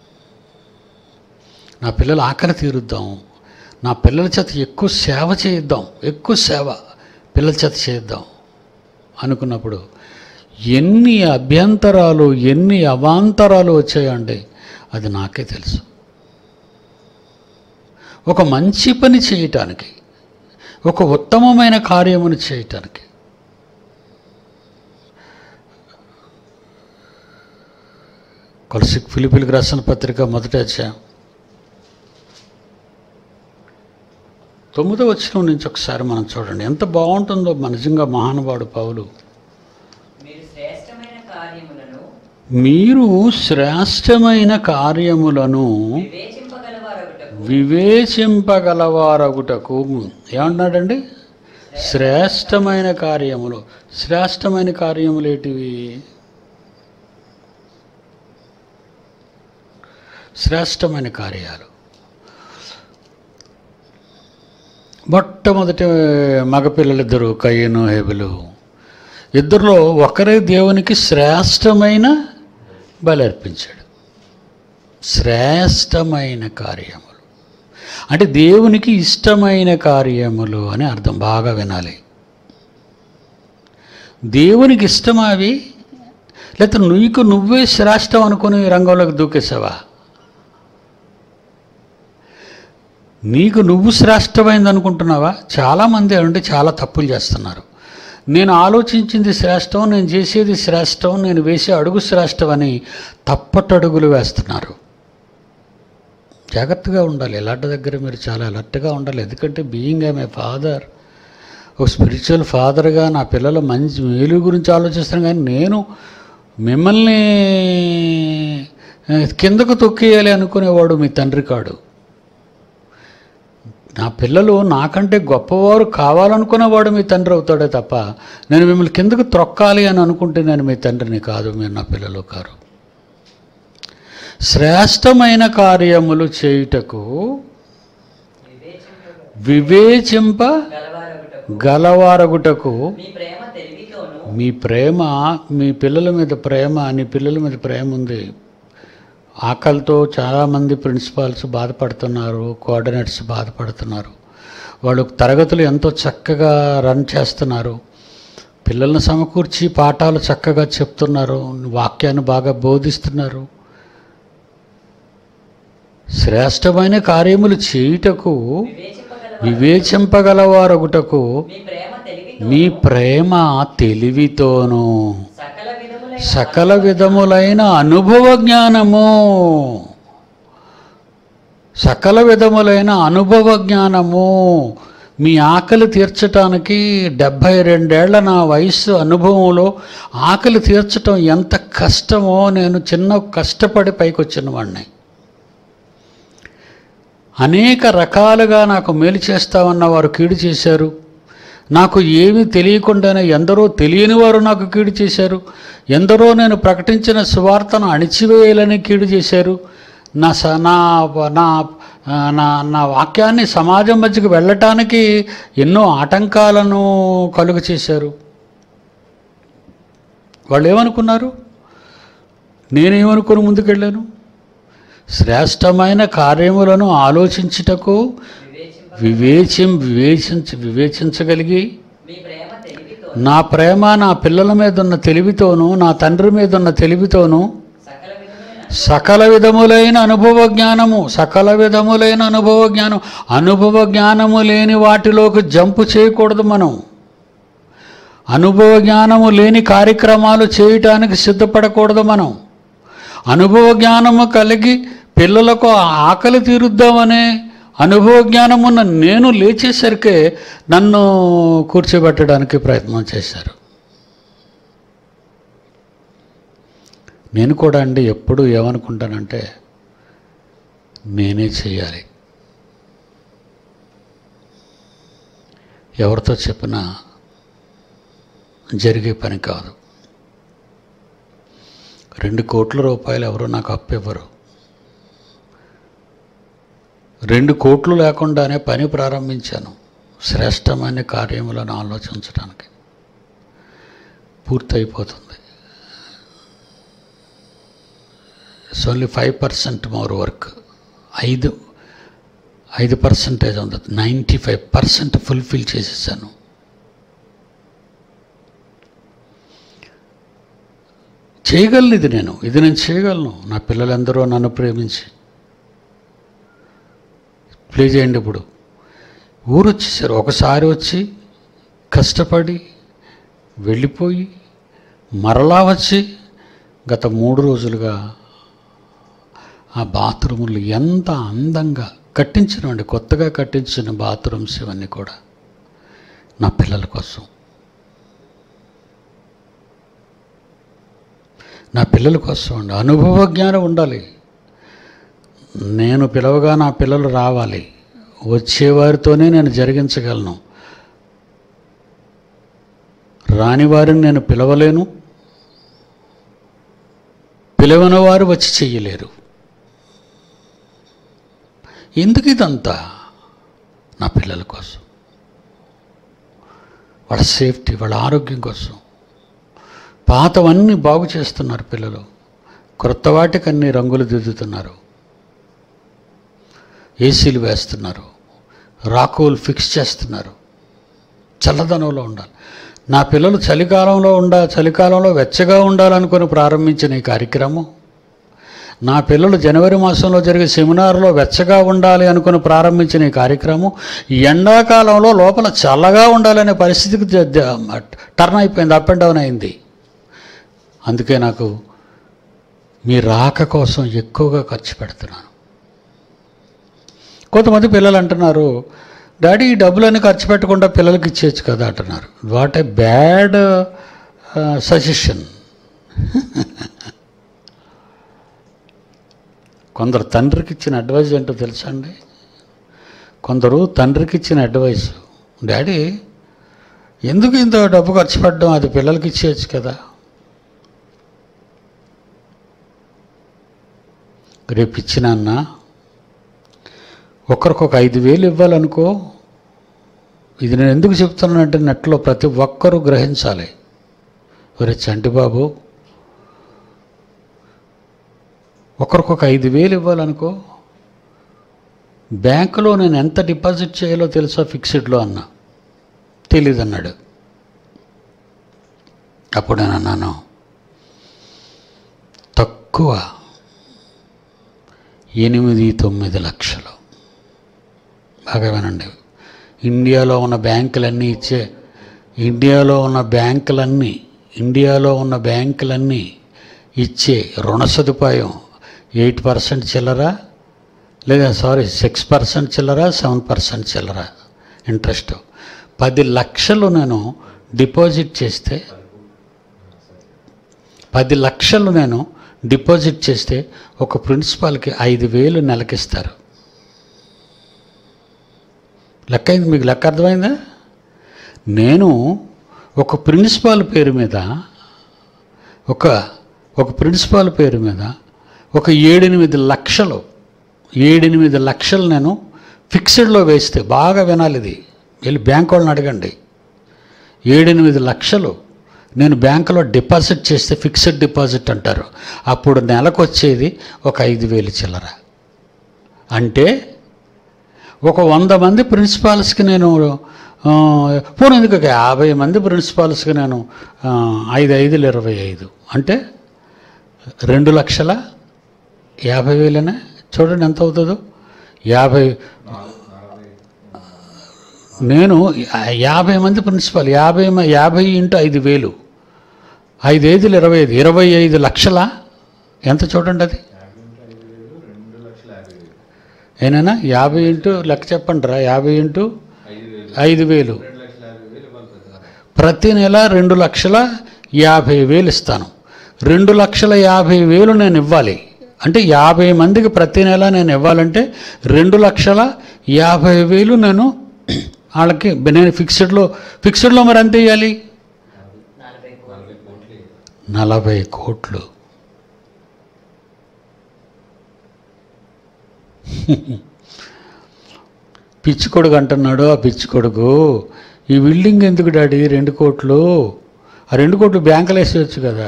నా పిల్లల ఆకలి తీరుద్దాము, నా పిల్లల చేత ఎక్కువ సేవ చేయిద్దాం, ఎక్కువ సేవ పిల్లల చేత చేద్దాం అనుకున్నప్పుడు ఎన్ని అభ్యంతరాలు, ఎన్ని అవాంతరాలు వచ్చాయండి, అది నాకే తెలుసు. ఒక మంచి పని చేయటానికి, ఒక ఉత్తమమైన కార్యమును చేయటానికి ఫిలిప్పీలకు రాసిన పత్రిక 1వ అధ్యాయం 9వ వచనం నుంచి ఒకసారి మనం చూడండి. ఎంత బాగుంటుందో నిజంగా మహానుభావుడు పౌలు. మీరు శ్రేష్టమైన కార్యములను వివేచింపగలవారగుటకు ఏమంటున్నాడండి? శ్రేష్టమైన కార్యములు. శ్రేష్టమైన కార్యములు ఏంటివి? శ్రేష్టమైన కార్యాలు మొట్టమొదటి మగపిల్లలిద్దరు కయ్యను హేబెలు. ఇద్దరిలో ఒకరే దేవునికి శ్రేష్టమైన బలి అర్పించాడు. శ్రేష్టమైన కార్యములు అంటే దేవునికి ఇష్టమైన కార్యములు అని అర్థం. బాగా వినాలి. దేవునికి ఇష్టమా అవి? లేకపోతే నీకు నువ్వే శ్రేష్టం అనుకుని రంగంలోకి దూకేసావా? నీకు నువ్వు శ్రేష్టమైంది అనుకుంటున్నావా? చాలామంది అంటే చాలా తప్పులు చేస్తున్నారు. నేను ఆలోచించింది శ్రేష్టం, నేను చేసేది శ్రేష్టం, నేను వేసే అడుగు శ్రేష్టం అని తప్పటడుగులు వేస్తున్నారు. జాగ్రత్తగా ఉండాలి. ఎలాంటి దగ్గర మీరు చాలా అలర్ట్గా ఉండాలి. ఎందుకంటే బీయింగ్ ఐఎమ్ ఏ ఫాదర్, ఒక స్పిరిచువల్ ఫాదర్గా నా పిల్లల మంచి మేలు గురించి ఆలోచిస్తాను. కానీ నేను మిమ్మల్ని కిందకు తొక్కేయాలి అనుకునేవాడు మీ తండ్రి కాడు. నా పిల్లలు నాకంటే గొప్పవారు కావాలనుకునేవాడు మీ తండ్రి అవుతాడే తప్ప నేను మిమ్మల్ని కిందకు త్రొక్కాలి అని అనుకుంటే నేను మీ తండ్రిని కాదు, మీరు నా పిల్లలు కారు. శ్రేష్టమైన కార్యములు చేయుటకు వివేచింప గలవారగుటకు మీ ప్రేమ, మీ పిల్లల మీద ప్రేమ, నీ పిల్లల మీద ప్రేమ ఉంది. ఆకలితో చాలామంది ప్రిన్సిపాల్స్ బాధపడుతున్నారు, కోఆర్డినేటర్స్ బాధపడుతున్నారు. వాళ్ళు తరగతులు ఎంతో చక్కగా రన్ చేస్తున్నారు, పిల్లల్ని సమకూర్చి పాఠాలు చక్కగా చెప్తున్నారు, వాక్యాన్ని బాగా బోధిస్తున్నారు. శ్రేష్టమైన కార్యములు చేయుటకు వివేచింపగలవారగుటకు మీ ప్రేమ తెలివితోనూ సకల విధములైన అనుభవ జ్ఞానము, సకల విధములైన అనుభవ జ్ఞానము. మీ ఆకలి తీర్చటానికి 72 ఏళ్ల నా వయస్సు అనుభవంలో ఆకలి తీర్చటం ఎంత కష్టమో నేను కష్టపడి పైకి వచ్చిన వాడిని. అనేక రకాలుగా నాకు మేలు చేస్తామన్న వారు కీడు చేశారు. నాకు ఏమీ తెలియకుండానే ఎందరో తెలియని వారు నాకు కీడు చేశారు. ఎందరో నేను ప్రకటించిన సువార్తను అణిచివేయాలని కీడు చేశారు. నా నా వాక్యాన్ని సమాజం మధ్యకు వెళ్ళటానికి ఎన్నో ఆటంకాలను కలుగ చేశారు. వాళ్ళు ఏమనుకున్నారు? నేనేమనుకుని ముందుకెళ్ళాను? శ్రేష్టమైన కార్యములను ఆలోచించుటకు వివేచించగలిగి నా ప్రేమ నా పిల్లల మీద ఉన్న తెలివితోనూ నా తండ్రి మీద ఉన్న తెలివితోనూ సకల విధములైన అనుభవ జ్ఞానము లేని వాటిలోకి జంపు చేయకూడదు. మనం అనుభవ జ్ఞానము లేని కార్యక్రమాలు చేయటానికి సిద్ధపడకూడదు. మనం అనుభవ జ్ఞానము కలిగి పిల్లలకు ఆకలి తీరుద్దామనే అనుభవ జ్ఞానమున్న నేను లేచేసరికే నన్ను కూర్చోబెట్టడానికి ప్రయత్నం చేశారు. నేను కూడా అండి ఎప్పుడు ఏమనుకుంటానంటే నేనే చేయాలి, ఎవరితో చెప్పినా జరిగే పని కాదు. 2 కోట్ల రూపాయలు ఎవరు నాకు అప్పివ్వరు. 2 కోట్లు లేకుండానే పని ప్రారంభించాను. శ్రేష్టమైన కార్యములను ఆలోచించడానికి పూర్తయిపోతుంది. It's only 5% more work. 5% ఉంది. 95% ఫుల్ఫిల్ చేసేసాను. చేయగలను. ఇది నేను చేయగలను. నా పిల్లలందరూ నన్ను ప్రేమించి ప్లే చేయండి. ఇప్పుడు ఊరు వచ్చేసారు. ఒకసారి వచ్చి కష్టపడి వెళ్ళిపోయి మరలా వచ్చి గత 3 రోజులుగా ఆ బాత్రూములు ఎంత అందంగా కట్టించినండి. కొత్తగా కట్టించిన బాత్రూమ్స్ ఇవన్నీ కూడా నా పిల్లల కోసం, నా పిల్లల కోసం అండి. అనుభవ జ్ఞానం ఉండాలి. నేను పిలవగా నా పిల్లలు రావాలి. వచ్చేవారితోనే నేను జరిగించగలను. రాని వారిని నేను పిలవలేను. పిలవని వారు వచ్చి చెయ్యలేరు. ఎందుకు ఇదంతా? నా పిల్లల కోసం, వాళ్ళ సేఫ్టీ, వాళ్ళ ఆరోగ్యం కోసం. పాతవన్నీ బాగు చేస్తున్నారు పిల్లలు. క్రొత్త వాటికి అన్ని రంగులు దిద్దుతున్నారు. ఏసీలు వేస్తున్నారు. రాకులు ఫిక్స్ చేస్తున్నారు. చల్లదనంలో ఉండాలి. నా పిల్లలు చలికాలంలో వెచ్చగా ఉండాలనుకుని ప్రారంభించిన ఈ కార్యక్రమం, నా పిల్లలు జనవరి మాసంలో జరిగే సెమినార్లో వెచ్చగా ఉండాలి అనుకుని ప్రారంభించిన ఈ కార్యక్రమం ఎండాకాలంలో లోపల చల్లగా ఉండాలనే పరిస్థితికి టర్న్ అయిపోయింది. అప్ అండ్ డౌన్ అయింది. అందుకే నాకు మీ రాక కోసం ఎక్కువగా ఖర్చు పెడుతున్నాను. కొంతమంది పిల్లలు అంటున్నారు, డాడీ ఈ డబ్బులన్నీ ఖర్చు పెట్టకుండా పిల్లలకి ఇచ్చేయచ్చు కదా అంటున్నారు. What a bad suggestion. కొందరు తండ్రికి ఇచ్చిన అడ్వైజ్ ఏంటో తెలుసా అండి? కొందరు తండ్రికి ఇచ్చిన అడ్వైస్, డాడీ ఎందుకు ఇంత డబ్బు ఖర్చు పెట్టడం, అది పిల్లలకి ఇచ్చేయచ్చు కదా. రేపు ఇచ్చినాన్న ఒకరికొక 5,000 ఇవ్వాలనుకో. ఇది నేను ఎందుకు చెప్తున్నానంటే నెట్లో ప్రతి ఒక్కరూ గ్రహించాలి. ఒరే చంటిబాబు, ఒకరికొక 5,000 ఇవ్వాలనుకో, బ్యాంకులో నేను ఎంత డిపాజిట్ చేయాలో తెలుసా ఫిక్స్డ్లో అన్నా. తెలీదు అన్నాడు. అప్పుడు నేను అన్నాను, తక్కువ 8-9 లక్షలు. బాగా వినండి. ఇండియాలో ఉన్న బ్యాంకులన్నీ ఇచ్చే రుణ సదుపాయం 8% చిల్లర, లేదా 6% చిల్లర, 7% చిల్లర ఇంట్రెస్ట్. 10 లక్షలు నేను డిపాజిట్ చేస్తే 10 లక్షలు నేను డిపాజిట్ చేస్తే ఒక ప్రిన్సిపాల్కి 5,000 నెలకిస్తారు. లెక్క అయింది మీకు? లెక్క అర్థమైందా? నేను ఒక ప్రిన్సిపాల్ పేరు మీద ఒక 7-8 లక్షలు 7-8 లక్షలు నేను ఫిక్స్డ్లో వేస్తే, బాగా వినాలి ఇది, వెళ్ళి బ్యాంక్ వాళ్ళని అడగండి. 7-8 లక్షలు నేను బ్యాంకులో డిపాజిట్ చేస్తే, ఫిక్స్డ్ డిపాజిట్ అంటారు, అప్పుడు నెలకు వచ్చేది ఒక 5,000 చిల్లర. అంటే ఒక 100 మంది ప్రిన్సిపాల్స్కి నేను పోనీ ఎందుకు 50 మంది ప్రిన్సిపాల్స్కి నేను 5,525 అంటే 2,50,000 చూడండి ఎంత అవుతుందో. 50 నేను 50 మంది ప్రిన్సిపాల్, 50 ఇంటూ 5,000, 5,5,25, 25 లక్షల ఎంత చూడండి అది. ఏనైనా 50 ఇంటూ లెక్క చెప్పండి రా, 50 ఇంటూ 5,000, ప్రతి నెల 2,50,000 ఇస్తాను. 2,50,000 నేను ఇవ్వాలి అంటే 50 మందికి ప్రతి నెల నేను ఇవ్వాలంటే 2,50,000 నేను వాళ్ళకి, నేను ఫిక్స్డ్లో మరి ఎంత ఇవ్వాలి? 40 కోట్లు. పిచ్చి కొడుకు అంటున్నాడు ఆ పిచ్చి కొడుకు, ఈ బిల్డింగ్ ఎందుకు డాడీ 2 కోట్లు, ఆ 2 కోట్లు బ్యాంకులో వేసేయచ్చు కదా.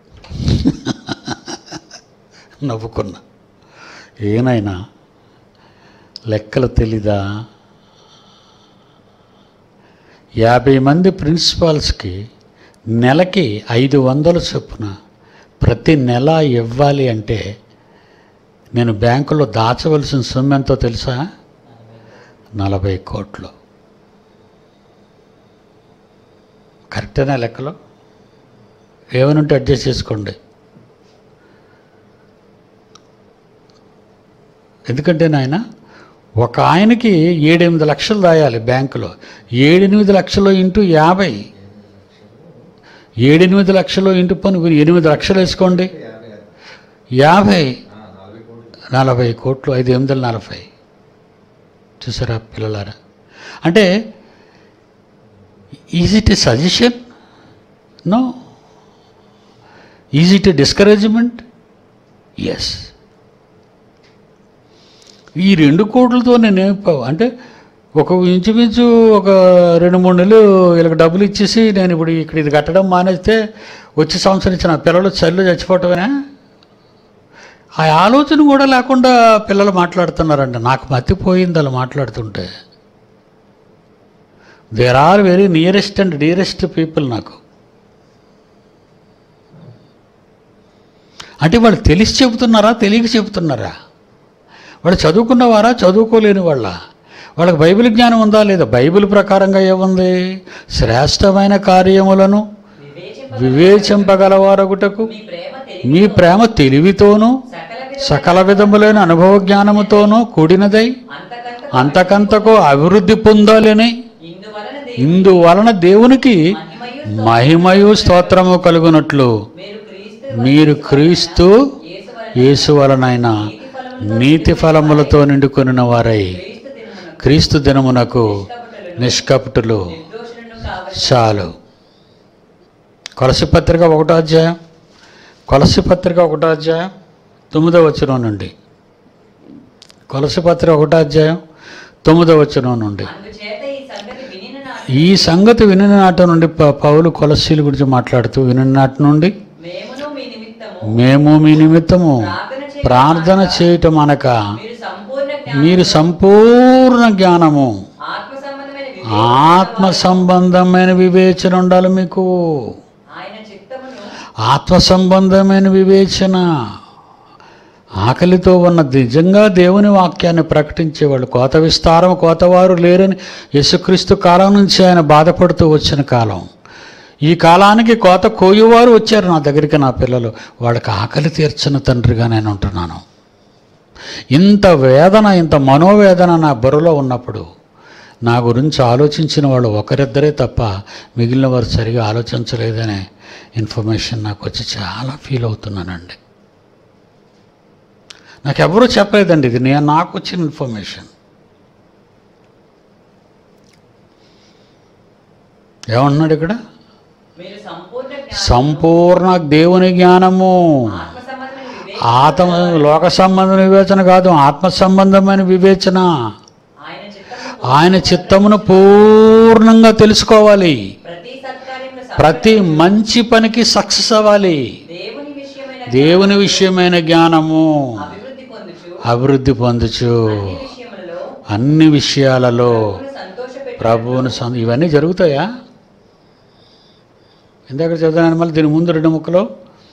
నవ్వుకున్నా. ఏనైనా లెక్కలు తెలీదా? 50 మంది ప్రిన్సిపాల్స్కి నెలకి 500 చొప్పున ప్రతి నెల ఇవ్వాలి అంటే నేను బ్యాంకులో దాచవలసిన సొమ్ము ఎంతో తెలుసా? 40 కోట్లు. కరెక్టేనా లెక్కలో? ఏమైనా ఉంటే అడ్జస్ట్ చేసుకోండి. ఎందుకంటే నాయన ఒక ఆయనకి 7-8 లక్షలు దాయాలి బ్యాంకులో. 7-8 లక్షలు ఇంటూ 50, 7-8 లక్షలు ఇంటూ పని 8 లక్షలు వేసుకోండి, 50, 40 కోట్లు, 5-8 40. చూసారా పిల్లలారా? అంటే is it a suggestion? No. Is it a discouragement? Yes. ఈ 2 కోట్లతో నేనేం అంటే ఒక ఇంచుమించు ఒక 2-3 నెలలు వీళ్ళకి డబ్బులు ఇచ్చేసి నేను ఇప్పుడు ఇక్కడ ఇది కట్టడం మానేస్తే వచ్చే సంవత్సరం ఇచ్చిన పిల్లలు చల్లు చచ్చిపోవటమేనా? ఆ ఆలోచన కూడా లేకుండా పిల్లలు మాట్లాడుతున్నారండి. నాకు మతిపోయింది అలా మాట్లాడుతుంటే. There are very nearest and dearest people నాకు. అంటే వాళ్ళు తెలిసి చెబుతున్నారా, తెలియక చెబుతున్నారా? వాళ్ళు చదువుకున్నవారా, చదువుకోలేని వాళ్ళకి బైబిల్ జ్ఞానం ఉందా లేదా? బైబిల్ ప్రకారంగా ఏముంది? శ్రేష్టమైన కార్యములను వివేచింపగలవారొకటకు మీ ప్రేమ తెలివితోనూ సకల విధములైన అనుభవ జ్ఞానముతోనూ కూడినదై అంతకంతకు అభివృద్ధి పొందాలని, ఇందువలన దేవునికి మహిమయు స్తోత్రము కలుగునట్లు మీరు క్రీస్తు యేసు వలనైన నీతి ఫలములతో నిండుకొనిన వారై క్రీస్తు దినమునకు నిష్కపటులు చాలు. కొలస్సీ పత్రిక 1వ అధ్యాయం, కొలస్సీ పత్రిక 1వ అధ్యాయం 9వ వచనం నుండి, కొలస్సీ పత్రిక 1వ అధ్యాయం 9వ వచనం నుండి. ఈ సంగతి వినిన నాటి నుండి పౌలు కొలస్సీల గురించి మాట్లాడుతూ, వినిన నాటి నుండి మేము మీ నిమిత్తము ప్రార్థన చేయటం అనక మీరు సంపూర్ణ జ్ఞానము, ఆత్మ సంబంధమైన వివేచన ఉండాలి మీకు. ఆత్మ సంబంధమైన వివేచన. ఆకలితో ఉన్న నిజంగా దేవుని వాక్యాన్ని ప్రకటించేవాళ్ళు, కోత విస్తారం కోతవారు లేరని యేసుక్రీస్తు కాలం నుంచి ఆయన బాధపడుతూ వచ్చిన కాలం. ఈ కాలానికి కోత కోయువారు వచ్చారు నా దగ్గరికి, నా పిల్లలు. వాళ్ళకి ఆకలి తీర్చిన తండ్రిగా నేను ఉంటున్నాను. ఇంత వేదన, ఇంత మనోవేదన నా బుర్రలో ఉన్నప్పుడు నా గురించి ఆలోచించిన వాళ్ళు ఒకరిద్దరే తప్ప మిగిలిన వారు సరిగా ఆలోచించలేదనే ఇన్ఫర్మేషన్ నాకు వచ్చి చాలా ఫీల్ అవుతున్నానండి. నాకెవరూ చెప్పలేదండి, ఇది నాకు వచ్చిన ఇన్ఫర్మేషన్. ఏమంటున్నాడు ఇక్కడ? సంపూర్ణ దేవుని జ్ఞానము, ఆత్మ లోక సంబంధ వివేచన కాదు, ఆత్మ సంబంధమైన వివేచన. ఆయన చిత్తమును పూర్ణంగా తెలుసుకోవాలి. ప్రతి మంచి పనికి సక్సెస్ అవ్వాలి. దేవుని విషయమైన జ్ఞానము అభివృద్ధి పొందుచు అన్ని విషయాలలో ప్రభువును ఇవన్నీ జరుగుతాయా? ఇందాక చదివాను, మళ్ళీ దీని ముందు 2 ముక్కలు.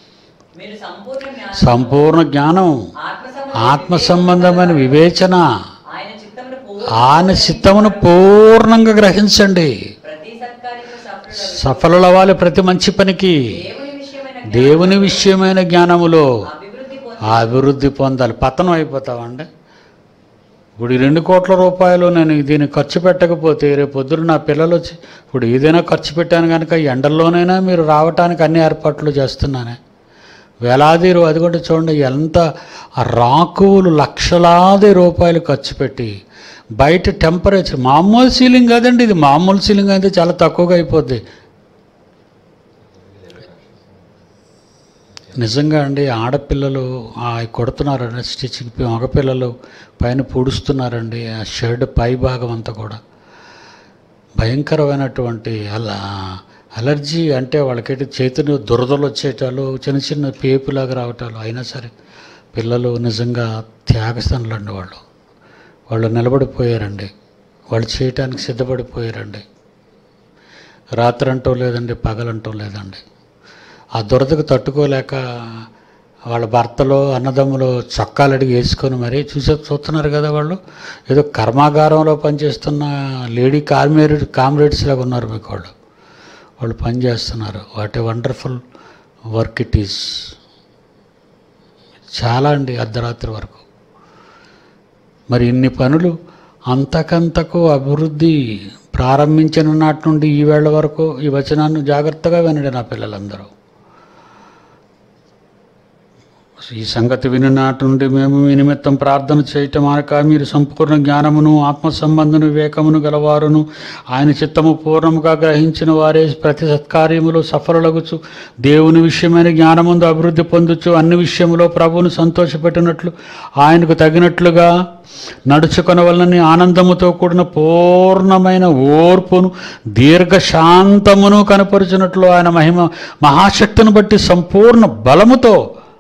సంపూర్ణ జ్ఞానం, ఆత్మ సంబంధమైన వివేచన, ఆయన చిత్తమును పూర్ణంగా గ్రహించండి. సఫలమవ్వాలి ప్రతి మంచి పనికి. దేవుని విషయమైన జ్ఞానములో అభివృద్ధి పొందాలి. పతనం అయిపోతామండి. ఇప్పుడు 2 కోట్ల రూపాయలు నేను దీన్ని ఖర్చు పెట్టకపోతే రేపు పొద్దున నా పిల్లలు వచ్చి, ఇప్పుడు ఏదైనా ఖర్చు పెట్టాను కనుక ఎండల్లోనైనా మీరు రావటానికి అన్ని ఏర్పాట్లు చేస్తున్నానే. వేలాది అది కూడా చూడండి, ఎంత రాకువులు లక్షలాది రూపాయలు ఖర్చు పెట్టి బయట టెంపరేచర్, మామూలు సీలింగ్ కాదండి ఇది, మామూలు సీలింగ్ అయితే చాలా తక్కువగా అయిపోద్ది. నిజంగా అండి, ఆడపిల్లలు కొడుతున్నారండి స్టిచ్చింగ్, మగపిల్లలు పైన పూడుస్తున్నారండి. ఆ షర్ట్ పై భాగం అంతా కూడా భయంకరమైనటువంటి అలర్జీ. అంటే వాళ్ళకైతే చేతిని దురదలు వచ్చేటాలు, చిన్న చిన్న పేపులాగా రావటాలు. అయినా సరే పిల్లలు నిజంగా త్యాగస్థానులు అండి. వాళ్ళు నిలబడిపోయారండి. వాళ్ళు చేయటానికి సిద్ధపడిపోయారండి. రాత్రంటూ లేదండి, పగలంటూ లేదండి. ఆ దురదకు తట్టుకోలేక వాళ్ళ భర్తలో అన్నదమ్ములు చొక్కాలు అడిగి వేసుకొని మరీ చూస్తున్నారు కదా. వాళ్ళు ఏదో కర్మాగారంలో పనిచేస్తున్న లేడీ కామ్రేడ్స్ లాగా ఉన్నారు మీకు. వాళ్ళు పనిచేస్తున్నారు. What a wonderful work it is. చాలా అండి, అర్ధరాత్రి వరకు. మరి ఇన్ని పనులు అంతకంతకు అభివృద్ధి ప్రారంభించిన నాటి నుండి ఈ వేళ వరకు ఈ వచనాన్ని జాగ్రత్తగా వినండి నా పిల్లలందరూ. ఈ సంగతి విననాటి నుండి మేము మీ నిమిత్తం ప్రార్థన చేయటం అనక మీరు సంపూర్ణ జ్ఞానమును ఆత్మ సంబంధను వివేకమును గలవారును ఆయన చిత్తము పూర్ణముగా గ్రహించిన వారే ప్రతి సత్కార్యములో సఫలులగుచు దేవుని విషయమైన జ్ఞానముందు అభివృద్ధి పొందుచు అన్ని విషయములో ప్రభువును సంతోషపెట్టినట్లు ఆయనకు తగినట్లుగా నడుచుకొనవలనని ఆనందముతో కూడిన పూర్ణమైన ఓర్పును దీర్ఘశాంతమును కనపరుచినట్లు ఆయన మహాశక్తిని బట్టి సంపూర్ణ బలముతో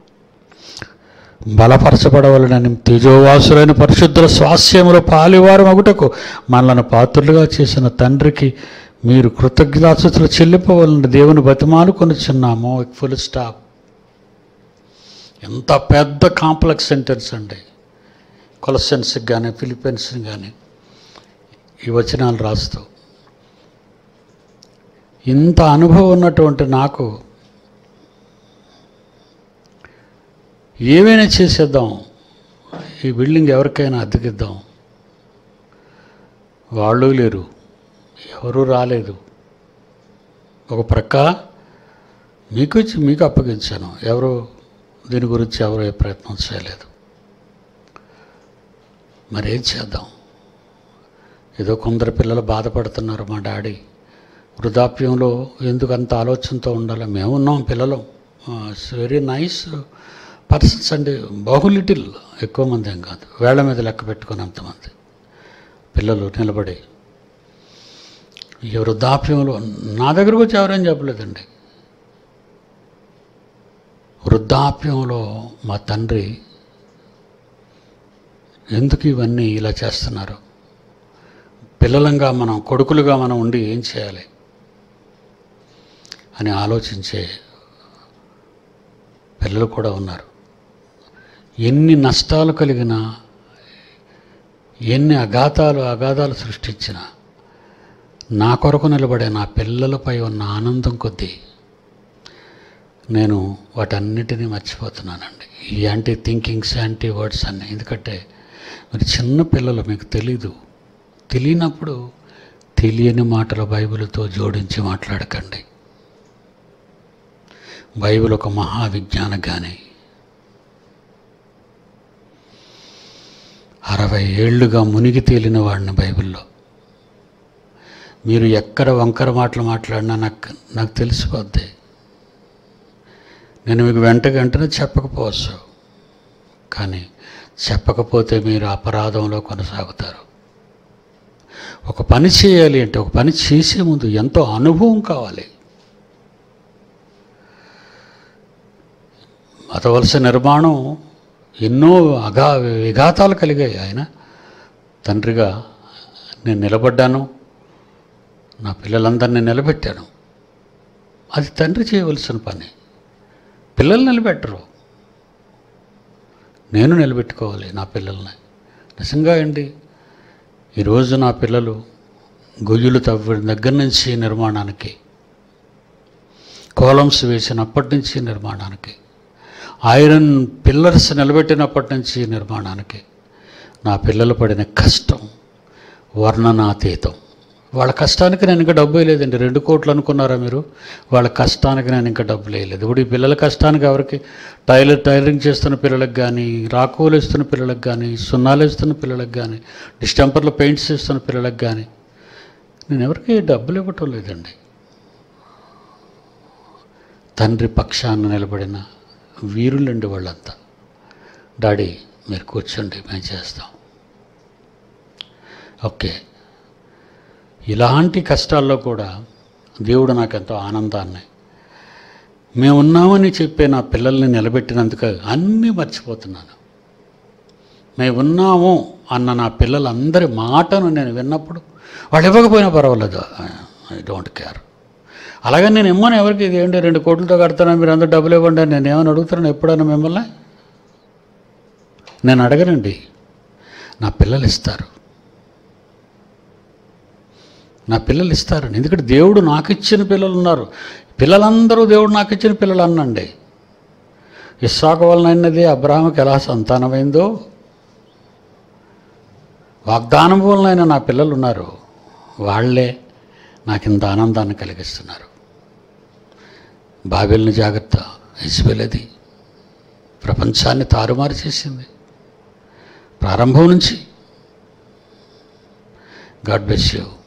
బలపరచబడవలనని తేజోవాసులైన పరిశుద్ధుల స్వాస్యములో పాలివారు మగుటకు మనలను పాత్రులుగా చేసిన తండ్రికి మీరు కృతజ్ఞతాస్తుతులు చెల్లింపవలన దేవుని బతిమాలు కొనుచున్నాము. Full stop. ఎంత పెద్ద కాంప్లెక్స్ సెంటెన్స్ అండి. కొలసెన్స్కి కానీ ఫిలిప్పీన్స్కి కానీ ఈ వచనాలు రాస్తూ ఇంత అనుభవం ఉన్నటువంటి నాకు ఏమైనా చేసేద్దాం, ఈ బిల్డింగ్ ఎవరికైనా అద్దెకిద్దాం. వాళ్ళు లేరు, ఎవరూ రాలేదు. ఒక ప్రక్క మీకు అప్పగించాను, ఎవరు దీని గురించి ఎవరు ఏ ప్రయత్నం చేయలేదు. మరేం చేద్దాం? ఏదో కొందరు పిల్లలు బాధపడుతున్నారు. మా డాడీ వృద్ధాప్యంలో ఎందుకు అంత ఆలోచనతో ఉండాలి? మేమున్నాం, పిల్లలు వెరీ నైస్ పర్సన్స్ అండి, లిటిల్, ఎక్కువ మంది ఏం కాదు, వేళ్ల మీద లెక్క పెట్టుకుని అంతమంది పిల్లలు నిలబడి ఈ వృద్ధాప్యంలో నా దగ్గరకు వచ్చి ఎవరేం చెప్పలేదండి. వృద్ధాప్యంలో మా తండ్రి ఎందుకు ఇవన్నీ ఇలా చేస్తున్నారు, పిల్లలంగా మనం కొడుకులుగా మనం ఉండి ఏం చేయాలి అని ఆలోచించే పిల్లలు కూడా ఉన్నారు. ఎన్ని నష్టాలు కలిగినా, ఎన్ని అగాధాలు సృష్టించినా నా కొరకు నిలబడే నా పిల్లలపై ఉన్న ఆనందం కొద్దీ నేను వాటన్నిటినీ మర్చిపోతున్నానండి. ఈ యాంటీ థింకింగ్స్, యాంటీ వర్డ్స్ అన్నీ. ఎందుకంటే మరి చిన్న పిల్లలు, మీకు తెలియనప్పుడు తెలియని మాటలు బైబిల్తో జోడించి మాట్లాడకండి. బైబిల్ ఒక మహావిజ్ఞాన గాని. 60 ఏళ్లుగా మునిగి తేలిన వాడిని బైబిల్లో. మీరు ఎక్కడ వంకర మాటలు మాట్లాడినా నాకు తెలిసిపోద్ది. నేను మీకు వెంటనే చెప్పకపోవచ్చు. కానీ చెప్పకపోతే మీరు అపరాధంలో కొనసాగుతారు. ఒక పని చేయాలి అంటే ఒక పని చేసే ముందు ఎంతో అనుభవం కావాలి. మతవలస నిర్మాణం ఎన్నో విఘాతాలు కలిగాయి. ఆయన తండ్రిగా నేను నిలబడ్డాను, నా పిల్లలందరినీ నిలబెట్టాను. అది తండ్రి చేయవలసిన పని. పిల్లలు నిలబెట్టరు, నేను నిలబెట్టుకోవాలి నా పిల్లల్ని. నిజంగా అండి, ఈరోజు నా పిల్లలు గొయ్యులు తవ్విన దగ్గర నుంచి నిర్మాణానికి, కాలమ్స్ వేసినప్పటి నుంచి నిర్మాణానికి, ఐరన్ పిల్లర్స్ నిలబెట్టినప్పటి నుంచి నిర్మాణానికి నా పిల్లలు పడిన కష్టం వర్ణనాతీతం. వాళ్ళ కష్టానికి నేను ఇంకా డబ్బు వేయలేదండి. 2 కోట్లు అనుకున్నారా మీరు? వాళ్ళ కష్టానికి నేను ఇంకా డబ్బులు వేయలేదు. ఇప్పుడు ఈ పిల్లల కష్టానికి ఎవరికి, టైలరింగ్ చేస్తున్న పిల్లలకు కానీ, రాకులు వేస్తున్న పిల్లలకు కానీ, సున్నాలు వేస్తున్న పిల్లలకు కానీ, డిస్టెంపర్లో పెయింట్స్ వేస్తున్న పిల్లలకు కానీ నేను ఎవరికి డబ్బులు ఇవ్వటం లేదండి. తండ్రి పక్షాన నిలబడిన వీరులండి వాళ్ళంతా. డాడీ మీరు కూర్చోండి, మేము చేస్తాం. ఓకే, ఇలాంటి కష్టాల్లో కూడా దేవుడు నాకెంతో ఆనందాన్ని, మేమున్నామని చెప్పే నా పిల్లల్ని నిలబెట్టినందుకు అన్నీ మర్చిపోతున్నాను. మేమున్నాము అన్న నా పిల్లలందరి మాటను నేను విన్నప్పుడు వాళ్ళు ఇవ్వకపోయినా పర్వాలేదు, ఐ డోంట్ కేర్. అలాగే నేను ఇమ్మని ఎవరికి, ఇది ఏంటి 2 కోట్లతో కడతాను, మీరు అందరూ డబ్బులు ఇవ్వండి అని నేను ఏమని అడుగుతున్నాను ఎప్పుడైనా మిమ్మల్ని? నేను అడగనండి. నా పిల్లలు ఇస్తారు, నా పిల్లలు ఇస్తారని. ఎందుకంటే దేవుడు నాకు ఇచ్చిన పిల్లలు ఉన్నారు. పిల్లలందరూ దేవుడు నాకు ఇచ్చిన పిల్లలు అన్నండి. ఇస్సాకు వలన అయినది అబ్రాహాముకి ఎలా సంతానమైందో, వాగ్దానం వలన నా పిల్లలు ఉన్నారు. వాళ్ళే నాకు ఇంత ఆనందాన్ని కలిగిస్తున్నారు. బాబెల్ని జాగ్రత్త, యెజబెల్ అది ప్రపంచాన్ని తారుమారు చేసింది ప్రారంభం నుంచి. God bless you.